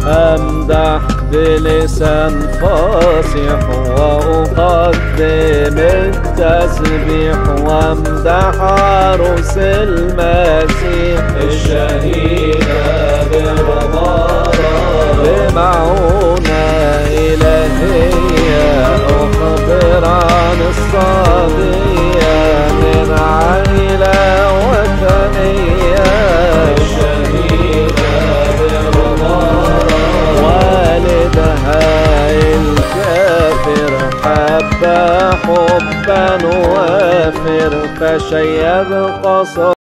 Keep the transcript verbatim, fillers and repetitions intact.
أمدح بلسان فاصح وأقدم التسبيح وأمدح عروس المسيح الشهيدة